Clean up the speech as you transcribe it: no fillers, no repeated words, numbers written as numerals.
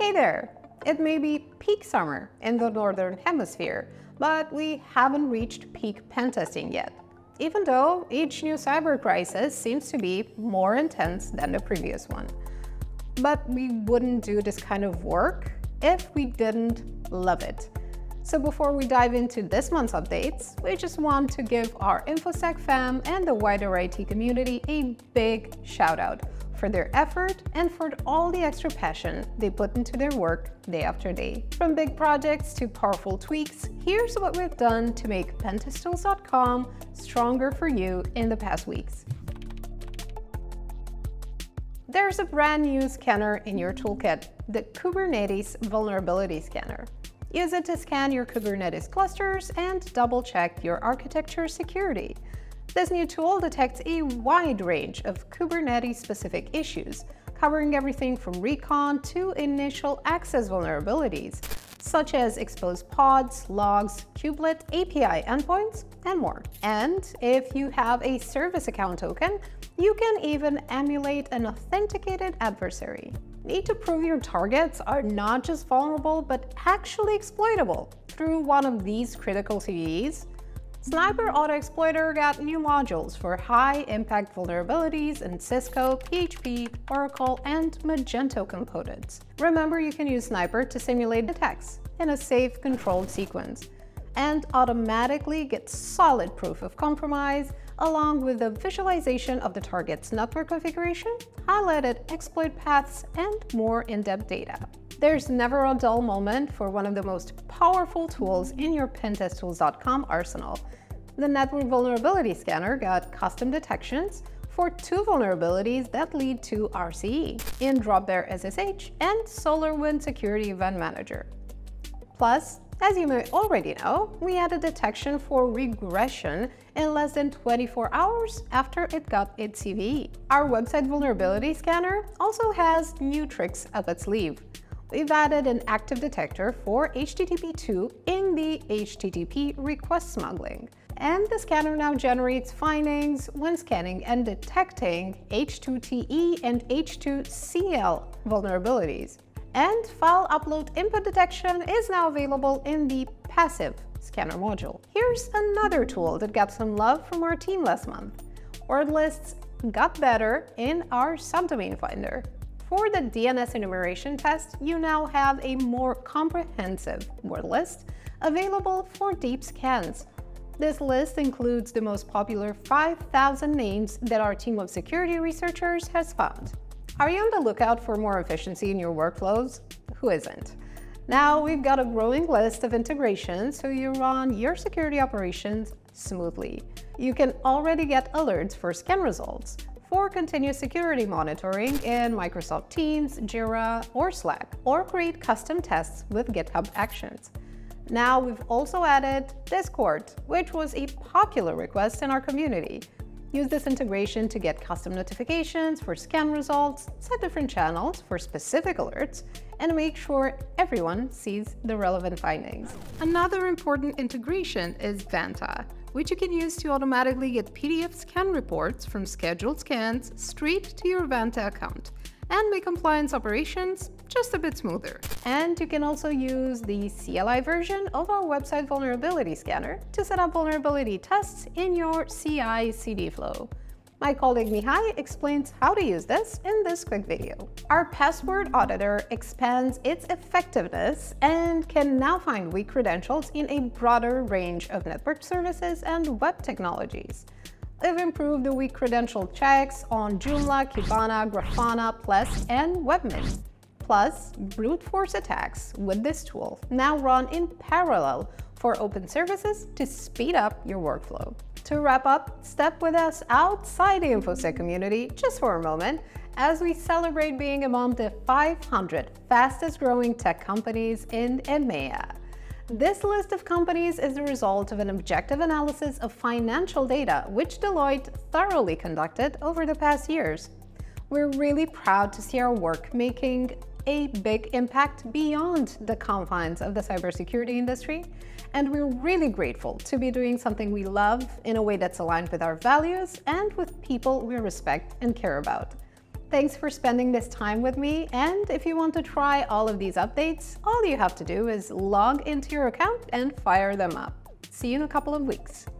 Hey there! It may be peak summer in the Northern Hemisphere, but we haven't reached peak pen testing yet, even though each new cyber crisis seems to be more intense than the previous one. But we wouldn't do this kind of work if we didn't love it. So before we dive into this month's updates, we just want to give our InfoSec fam and the wider IT community a big shout out for their effort and for all the extra passion they put into their work day after day. From big projects to powerful tweaks, here's what we've done to make Pentest-Tools.com stronger for you in the past weeks. There's a brand new scanner in your toolkit, the Kubernetes Vulnerability Scanner. Use it to scan your Kubernetes clusters and double-check your architecture security. This new tool detects a wide range of Kubernetes-specific issues, covering everything from recon to initial access vulnerabilities, such as exposed pods, logs, kubelet, API endpoints, and more. And if you have a service account token, you can even emulate an authenticated adversary. Need to prove your targets are not just vulnerable, but actually exploitable through one of these critical CVEs? Sniper AutoExploiter got new modules for high-impact vulnerabilities in Cisco, PHP, Oracle, and Magento components. Remember, you can use Sniper to simulate attacks in a safe, controlled sequence and automatically get solid proof of compromise along with the visualization of the target's network configuration, highlighted exploit paths, and more in-depth data. There's never a dull moment for one of the most powerful tools in your Pentest-Tools.com arsenal. The Network Vulnerability Scanner got custom detections for 2 vulnerabilities that lead to RCE in Dropbear SSH and SolarWinds Security Event Manager. Plus, as you may already know, we had a detection for regression in less than 24 hours after it got its CVE. Our website vulnerability scanner also has new tricks up its sleeve. We've added an active detector for HTTP2 in the HTTP request smuggling. And the scanner now generates findings when scanning and detecting H2TE and H2CL vulnerabilities. And file upload input detection is now available in the passive scanner module. Here's another tool that got some love from our team last month. Word lists got better in our Subdomain Finder. For the DNS enumeration test, you now have a more comprehensive word list available for deep scans. This list includes the most popular 5,000 names that our team of security researchers has found. Are you on the lookout for more efficiency in your workflows? Who isn't? Now we've got a growing list of integrations so you run your security operations smoothly. You can already get alerts for scan results, for continuous security monitoring in Microsoft Teams, Jira, or Slack, or create custom tests with GitHub Actions. Now we've also added Discord, which was a popular request in our community. Use this integration to get custom notifications for scan results, set different channels for specific alerts, and make sure everyone sees the relevant findings. Another important integration is Vanta, which you can use to automatically get PDF scan reports from scheduled scans straight to your Vanta account and make compliance operations just a bit smoother. And you can also use the CLI version of our website vulnerability scanner to set up vulnerability tests in your CI/CD flow. My colleague Mihai explains how to use this in this quick video. Our password auditor expands its effectiveness and can now find weak credentials in a broader range of network services and web technologies. We've improved the weak credential checks on Joomla, Kibana, Grafana, Plesk, and Webmin. Plus, brute force attacks with this tool now run in parallel for open services to speed up your workflow. To wrap up, step with us outside the InfoSec community just for a moment as we celebrate being among the 500 fastest growing tech companies in EMEA. This list of companies is the result of an objective analysis of financial data, which Deloitte thoroughly conducted over the past years. We're really proud to see our work making a big impact beyond the confines of the cybersecurity industry, and we're really grateful to be doing something we love in a way that's aligned with our values and with people we respect and care about. Thanks for spending this time with me, and if you want to try all of these updates, all you have to do is log into your account and fire them up. See you in a couple of weeks.